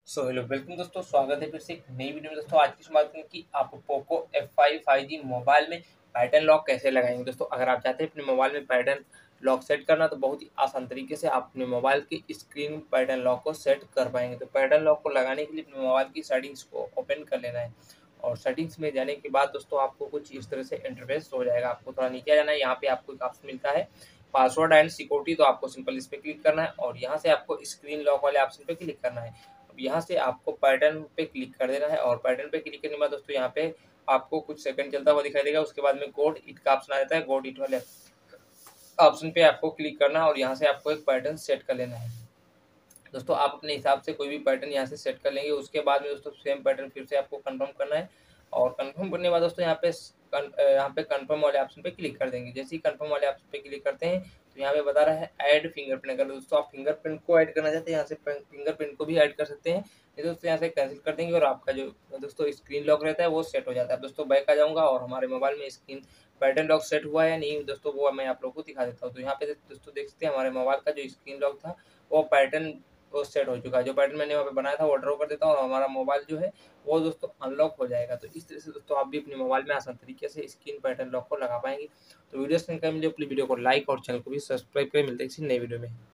Hello welcome दोस्तों, स्वागत है फिर से एक नई वीडियो में। दोस्तों आज की बात करें कि आप पोको F5 5G मोबाइल में पैटर्न लॉक कैसे लगाएंगे। दोस्तों अगर आप चाहते हैं अपने मोबाइल में पैटर्न लॉक सेट करना तो बहुत ही आसान तरीके से आप अपने मोबाइल की स्क्रीन में पैटर्न लॉक को सेट कर पाएंगे। तो पैटर्न लॉक को लगाने के लिए अपने मोबाइल की सेटिंग्स को ओपन कर लेना है और सेटिंग्स में जाने के बाद दोस्तों आपको कुछ इस तरह से इंटरफेस हो जाएगा। आपको थोड़ा नीचे आ जाना है, यहाँ पे आपको एक ऑप्शन मिलता है पासवर्ड एंड सिक्योरिटी। तो आपको सिंपल इस पर क्लिक करना है और यहाँ से आपको स्क्रीन लॉक वाले ऑप्शन पे क्लिक करना है। अब यहाँ से आपको पैटर्न पे क्लिक कर देना है और पैटर्न पे क्लिक करने के बाद दोस्तों यहाँ पे आपको कुछ सेकंड चलता हुआ दिखाई देगा। उसके बाद में गोड इट का ऑप्शन आ जाता है। गोड इट वाले ऑप्शन पे आपको क्लिक करना है और यहाँ से आपको एक पैटर्न सेट कर लेना है। दोस्तों आप अपने हिसाब से कोई भी पैटर्न यहाँ से सेट कर लेंगे। उसके बाद में दोस्तों सेम पैटर्न फिर से आपको कंफर्म करना है और कंफर्म करने के बाद दोस्तों यहाँ पे कंफर्म वाले ऑप्शन पे क्लिक कर देंगे। जैसे ही कंफर्म वाले ऑप्शन पे क्लिक करते हैं तो यहाँ पे बता रहा है ऐड फिंगरप्रिंट। अगर दोस्तों आप फिंगरप्रिंट को ऐड करना चाहते हैं यहाँ से फिंगरप्रिंट को भी ऐड कर सकते हैं। ये दोस्तों यहाँ से कैंसिल कर देंगे और आपका जो दोस्तों स्क्रीन लॉक रहता है वो सेट हो जाता है। दोस्तों बैक आ जाऊँगा और हमारे मोबाइल में स्क्रीन पैटर्न लॉक सेट हुआ है या नहीं दोस्तों वो मैं आप लोगों को दिखा देता हूँ। तो यहाँ पे दोस्तों देख सकते हैं हमारे मोबाइल का जो स्क्रीन लॉक था वो पैटर्न वो सेट हो चुका है। जो पैटर्न मैंने वहाँ पे बनाया था वो ड्रॉ कर देता हूँ और हमारा मोबाइल जो है वो दोस्तों अनलॉक हो जाएगा। तो इस तरह से दोस्तों आप भी अपने मोबाइल में आसान तरीके से स्क्रीन पैटर्न लॉक को लगा पाएंगे। तो वीडियो मिले, अपनी वीडियो को लाइक और चैनल को भी सब्सक्राइब करें। मिलते हैं किसी नई वीडियो में।